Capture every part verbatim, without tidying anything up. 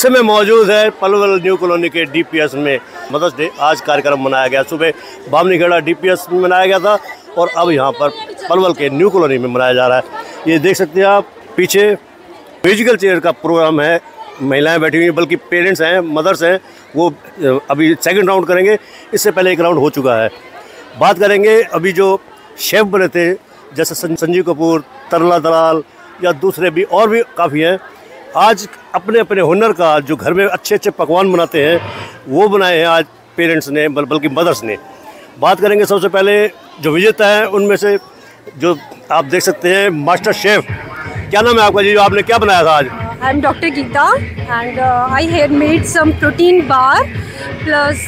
समय मौजूद है पलवल न्यू कॉलोनी के डीपीएस में। मदर्स डे आज कार्यक्रम मनाया गया, सुबह बामनीखेड़ा डीपीएस में मनाया गया था और अब यहाँ पर पलवल के न्यू कॉलोनी में मनाया जा रहा है। ये देख सकते हैं आप, पीछे म्यूजिकल चेयर का प्रोग्राम है, महिलाएं बैठी हुई हैं, बल्कि पेरेंट्स हैं, मदर्स हैं, वो अभी सेकंड राउंड करेंगे। इससे पहले एक राउंड हो चुका है। बात करेंगे अभी जो शेफ़ बने थे, जैसे संजीव कपूर, तरला दलाल या दूसरे भी और भी काफ़ी हैं, आज अपने अपने हुनर का जो घर में अच्छे अच्छे पकवान बनाते हैं वो बनाए हैं आज पेरेंट्स ने, बल, बल्कि मदर्स ने। बात करेंगे सबसे पहले जो विजेता हैं उनमें से, जो आप देख सकते हैं मास्टर शेफ़। क्या नाम है आपका जी? जो आपने क्या बनाया था आज? I am doctor Geeta and I had made some protein bar plus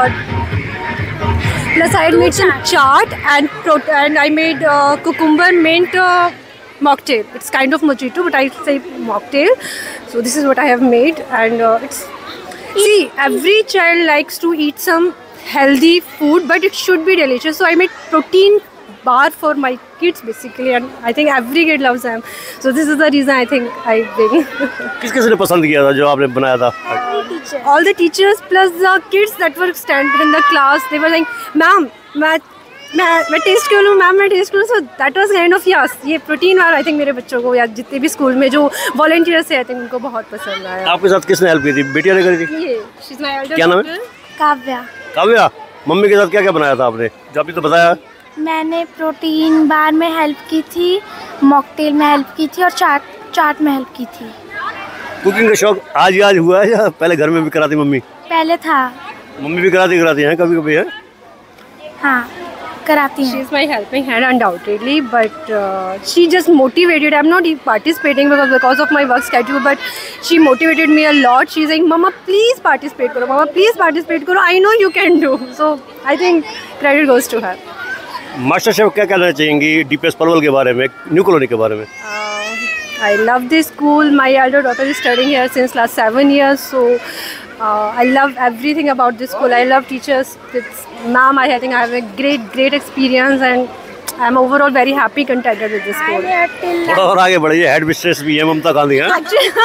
plus I had made some chaat and and I made cucumber mint uh, mocktail. It's kind of mojito, but I say mocktail. So this is what I have made, and uh, it's see, every child likes to eat some healthy food, but it should be delicious. So I made protein bar for my kids basically, and I think every kid loves them. So this is the reason I think I bring. किस किस ने पसंद किया था जो आपने बनाया था? All the teachers plus the kids that were standing in the class, they were like, "Ma'am, मैं मैं मैं टेस्ट कर लूँ, मैम मैं टेस्ट करूँ." So that was kind of yes, ये प्रोटीन वाला आई थिंक मेरे बच्चों को या जितने भी स्कूल में जो वॉलंटियर्स हैं आई थिंक उनको बहुत पसंद आया। आपके साथ किसने हेल्प की थी? बेटिया ने करी थी? ये शी इज माय एल्डर। क्या नाम है? काव्या। काव्या, मम्मी के साथ क्या क्या बनाया था आपने जो अभी तो बताया? मैंने प्रोटीन बार में हेल्प की थी, मॉकटेल में हेल्प की थी और चाट चाट में हेल्प की थी। कुकिंग का शौक आज ही आज हुआ है या पहले घर में भी कराती मम्मी? पहले था। मम्मी भी कराती कराती हैं कभी कभी? है हाँ, कराती हैं। She is my helping hand undoubtedly, but uh, she just motivated. I'm not participating because because of my work schedule, but she motivated me a lot. She's saying, "Mama, please participate करो, Mama, please participate करो. I know you can do." So I think credit goes to her. Master chef क्या कहना चाहेंगी DPS Palwal के बारे में, new colony के बारे में? Uh, I love this school. My elder daughter is studying here since last seven years. So uh, I love everything about this school. I love teachers. It's, ma'am, I think I have a great, great experience, and I'm overall very happy, contented with this school. थोड़ा और आगे बढ़िए, head mistress भी है ममता गांधी हैं?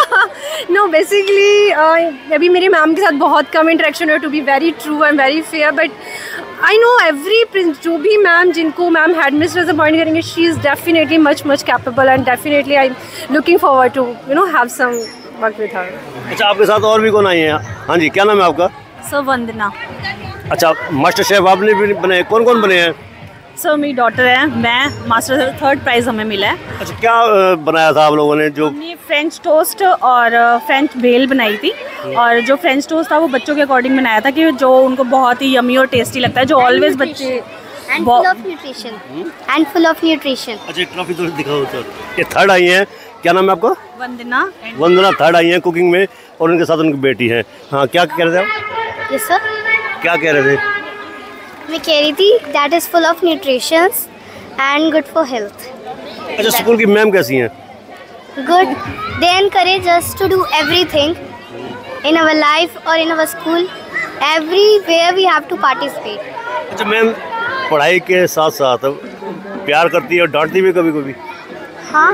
No, basically uh, अभी मेरी ma'am के साथ बहुत कम इंटरेक्शन है, to be very true and very fair, but I know every जो भी मैम जिनको मैम हेड मिस्ट्रेस अपॉइंट करेंगे, she is definitely much much capable and definitely I am looking forward to you know have some work with her. अच्छा, आपके साथ और भी कौन आई हैं? हाँ जी, क्या नाम है आपका? सर वंदना। अच्छा, मास्टर शेफ आपने भी बने, कौन कौन बने हैं? सर मेरी डॉटर है, मैं मास्टर थर्ड प्राइज़ हमें मिला है। अच्छा, क्या बनाया था आप लोगों ने? जो हमने फ्रेंच टोस्ट और फ्रेंच भेल बनाई थी, और जो फ्रेंच टोस्ट था वो बच्चों के अकॉर्डिंग बनाया था कि जो उनको बहुत ही यमी और टेस्टी लगता है, जो ऑलवेज बच्चे and full of nutrition and full of nutrition. अच्छा, ट्रॉफी तो दिखाओ सर। ये थर्ड आई हैं, क्या नाम है आपका? वंदना। वंदना थर्ड आई हैं कुकिंग में, और उनके साथ उनकी बेटी है। हाँ, क्या कह रहे थे आप? Yes sir. क्या कह रहे थे? मैं कह रही थी that is full of nutritions and good for health. अच्छा, स्कूल की मैम कैसी हैं? Good, they encourage us to do everything in our life और in our school, everywhere we have to participate. अच्छा मैम, पढ़ाई के साथ साथ प्यार करती है और डांटती भी कभी कभी? हाँ,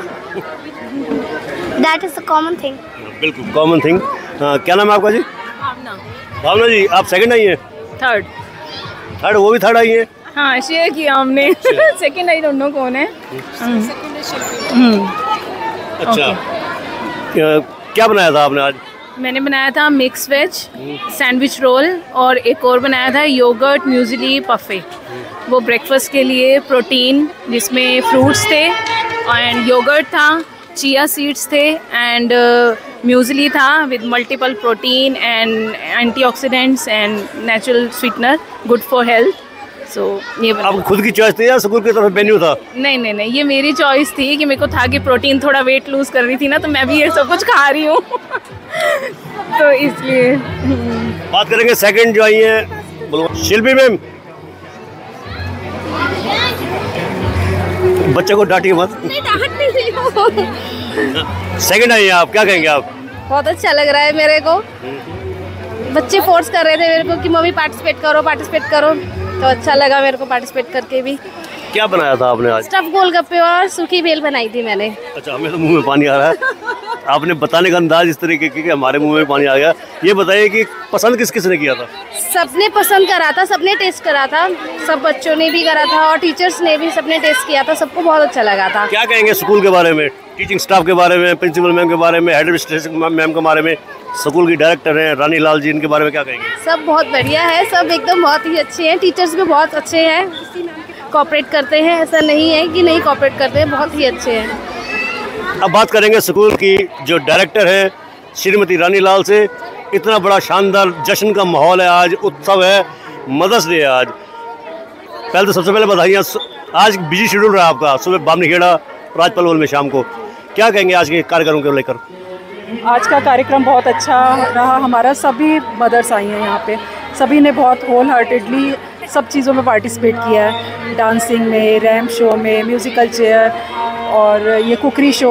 that is a common thing. बिल्कुल कॉमन थिंग। क्या नाम है आपका जी? भावना। भावना जी, आप सेकंड आई हैं? थर्ड। थर्ड, वो भी थर्ड आई है? हाँ, शेयर किया हमने। सेकंड आई डोंट नो कौन है। अच्छा, क्या बनाया था आपने आज? मैंने बनाया था मिक्स वेज सैंडविच रोल, और एक और बनाया था योगर्ट म्यूजिली पफे। वो ब्रेकफास्ट के लिए प्रोटीन जिसमें फ्रूट्स थे एंड योगर्ट था, चिया सीड्स थे एंड म्यूजिली था with multiple protein and antioxidants and natural sweetener, good for health. So ये आपको खुद की चॉइस थी या स्कूल की तरफ मेन्यू था? नहीं नहीं नहीं, ये मेरी चॉइस थी कि मेरे को था कि प्रोटीन, थोड़ा वेट लूज कर रही थी ना, तो मैं भी ये सब कुछ खा रही हूँ। तो इसलिए बात करेंगे सेकंड जो आई है, बोलो शिल्पी मैम। बच्चे को डांटिए मत। सेकंड आई है आप, क्या कहेंगे आप? बहुत अच्छा लग रहा है मेरे को, बच्चे फोर्स कर रहे थे मेरे को कि मम्मी पार्टिसिपेट करो पार्टिसिपेट करो, तो अच्छा लगा मेरे को पार्टिसिपेट करके भी। क्या बनाया था आपने आज? स्टफ गोलगप्पे और सूखी बेल बनाई थी मैंने। अच्छा, हमें तो मुंह में पानी आ रहा है। आपने बताने का अंदाज इस तरीके की कि हमारे मुंह में पानी आ गया। ये बताइए कि पसंद किस किस ने किया था? सबने पसंद करा था, सबने टेस्ट करा था, सब बच्चों ने भी करा था और टीचर्स ने भी, सबने टेस्ट किया था, सबको बहुत अच्छा लगा था। क्या कहेंगे स्कूल के बारे में, टीचिंग स्टाफ के बारे में, प्रिंसिपल मैम के बारे में, हेड मिस्ट्रेस मैम के बारे में, स्कूल की डायरेक्टर हैं रानी लाल जी, इनके बारे में क्या कहेंगे? सब बहुत बढ़िया है, सब एकदम बहुत ही अच्छे हैं, टीचर्स भी बहुत अच्छे हैं, कोऑपरेट करते हैं, ऐसा नहीं है कि नहीं कोऑपरेट करते हैं, बहुत ही अच्छे हैं। अब बात करेंगे स्कूल की जो डायरेक्टर है श्रीमती रानी लाल से। इतना बड़ा शानदार जश्न का माहौल है, आज उत्सव है, मदर्स डे है आज। पहले तो सबसे पहले बधाइयाँ, आज बिजी शेड्यूल रहा आपका, सुबह बामनीखेड़ा, राज पलवल में शाम को। क्या कहेंगे आज के कार्यक्रम को लेकर? आज का कार्यक्रम बहुत अच्छा रहा हमारा, सभी मदर्स आई हैं यहाँ पे, सभी ने बहुत होल हार्टेडली सब चीज़ों में पार्टिसिपेट किया है, डांसिंग में, रैम्प शो में, म्यूज़िकल चेयर और ये कुकरी शो,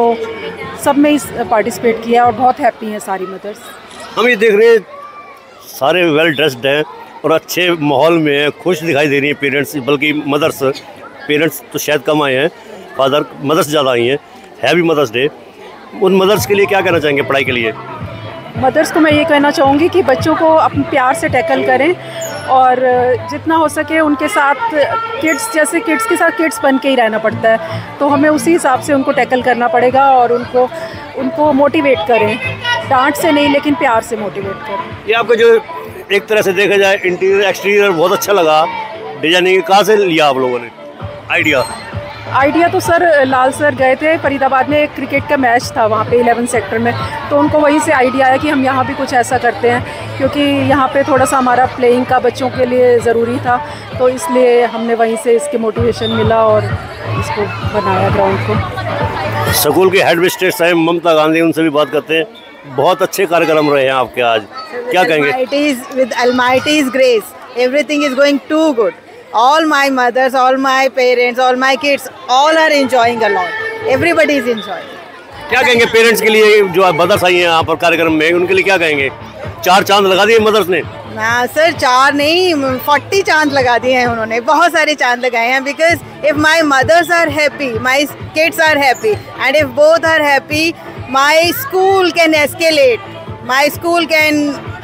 सब में इस पार्टिसिपेट किया और बहुत हैप्पी हैं सारी मदर्स। हम ये देख रहे हैं सारे वेल ड्रेस्ड हैं और अच्छे माहौल में हैं, खुश दिखाई दे रही हैं पेरेंट्स, बल्कि मदर्स, पेरेंट्स तो शायद कम आए हैं, फादर मदर्स ज़्यादा आई हैं। Happy Mother's Day. उन मदर्स के लिए क्या कहना चाहेंगे पढ़ाई के लिए? मदर्स को मैं ये कहना चाहूँगी कि बच्चों को अपने प्यार से टैकल करें और जितना हो सके उनके साथ, किड्स जैसे किड्स के साथ किड्स बन के ही रहना पड़ता है, तो हमें उसी हिसाब से उनको टैकल करना पड़ेगा और उनको उनको मोटिवेट करें, डांट से नहीं लेकिन प्यार से मोटिवेट करें। ये आपका जो एक तरह से देखा जाए इंटीरियर एक्सटीरियर बहुत अच्छा लगा, डिजाइनिंग कहाँ से लिया आप लोगों ने आइडिया? आइडिया तो सर लाल सर गए थे फरीदाबाद में, एक क्रिकेट का मैच था वहाँ पे इलेवन सेक्टर में, तो उनको वहीं से आइडिया आया कि हम यहाँ भी कुछ ऐसा करते हैं, क्योंकि यहाँ पे थोड़ा सा हमारा प्लेइंग का बच्चों के लिए ज़रूरी था, तो इसलिए हमने वहीं से इसके मोटिवेशन मिला और इसको बनाया ग्राउंड को। स्कूल के हेड मिस्ट्रेस हैं ममता गांधी, उनसे भी बात करते हैं। बहुत अच्छे कार्यक्रम रहे हैं आपके आज, क्या कहेंगे? With Almighty's grace, everything is going too good. All my mothers, all my parents, all my kids, all are enjoying a lot. Everybody is enjoying. क्या कहेंगे पेरेंट्स के लिए जो मदर्स आई हैं यहाँ पर कार्यक्रम में, उनके लिए क्या कहेंगे? चार चांद लगा दिए मदर्स ने? हाँ सर, चार नहीं फोर्टी चांद लगा दिए हैं उन्होंने, बहुत सारे चांद लगाए हैं। Because if my mothers are happy, my kids are happy, and if both are happy, my school can escalate, my school can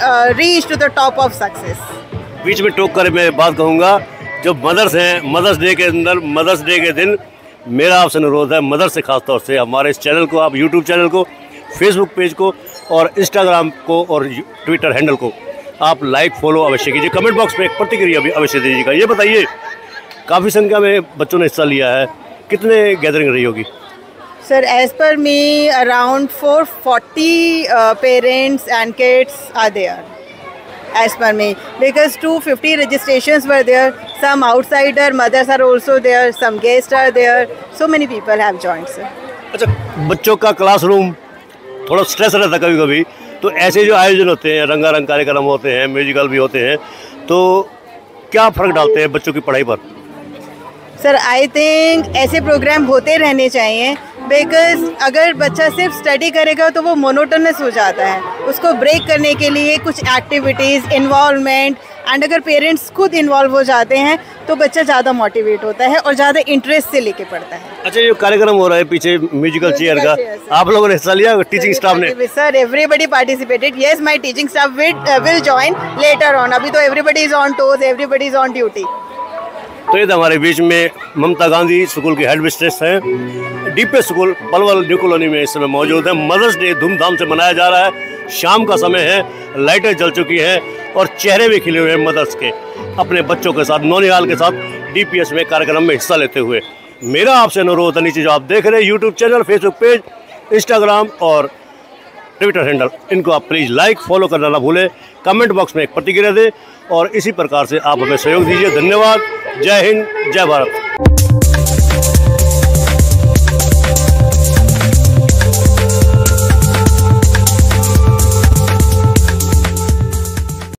reach to the top of success. बीच में टोक कर मैं बात कहूँगा, जो मदर्स हैं, मदर्स डे के अंदर, मदर्स डे के दिन मेरा आपसे अनुरोध है, मदर्स से खासतौर से हमारे इस चैनल को, आप यूट्यूब चैनल को, फेसबुक पेज को और इंस्टाग्राम को और ट्विटर हैंडल को आप लाइक फॉलो अवश्य कीजिए, कमेंट बॉक्स में एक प्रतिक्रिया भी अवश्य दीजिएगा। ये बताइए, काफ़ी संख्या में बच्चों ने हिस्सा लिया है, कितने गैदरिंग रही होगी? Sir, as per me, around four forty uh, parents and kids are there. As per me, because two fifty registrations were there. Some outsider mothers are also there. Some guests are there. So many people have joined, sir. अच्छा, बच्चों का classroom थोड़ा stress रहता कभी कभी, तो ऐसे जो आयोजन होते हैं, रंगारंग कार्यक्रम होते हैं, म्यूजिकल भी होते हैं, तो क्या फ़र्क डालते हैं बच्चों की पढ़ाई पर? सर आई थिंक ऐसे प्रोग्राम होते रहने चाहिए, बिकॉज अगर बच्चा सिर्फ स्टडी करेगा तो वो मोनोटोनस हो जाता है। उसको ब्रेक करने के लिए कुछ एक्टिविटीज़, इन्वॉल्वमेंट, एंड अगर पेरेंट्स खुद इन्वॉल्व हो जाते हैं तो बच्चा ज़्यादा मोटिवेट होता है और ज़्यादा इंटरेस्ट से लेके पढ़ता है। अच्छा, ये कार्यक्रम हो रहा है पीछे म्यूजिकल चेयर का, आप लोगों ने हिस्सा लिया? टीचिंग स्टाफ ने? Sir everybody participated. Yes, my teaching staff will join later on. अभी तो everybody is on toes, everybody is on duty. तो ये तो हमारे बीच में ममता गांधी स्कूल की हेड मिस्ट्रेस हैं, DPS school Palwal new colony में इस समय मौजूद है। मदर्स डे धूमधाम से मनाया जा रहा है, शाम का समय है, लाइटें जल चुकी हैं और चेहरे भी खिले हुए हैं मदर्स के, अपने बच्चों के साथ, नौनिहाल के साथ डीपीएस में कार्यक्रम में हिस्सा लेते हुए। मेरा आपसे अनुरोध है, नीचे जो आप देख रहे हैं YouTube channel, Facebook page, Instagram और ट्विटर हैंडल, इनको आप प्लीज़ लाइक फॉलो करना ना भूलें, कमेंट बॉक्स में एक प्रतिक्रिया दें और इसी प्रकार से आप हमें सहयोग दीजिए। धन्यवाद। जय हिंद, जय भारत।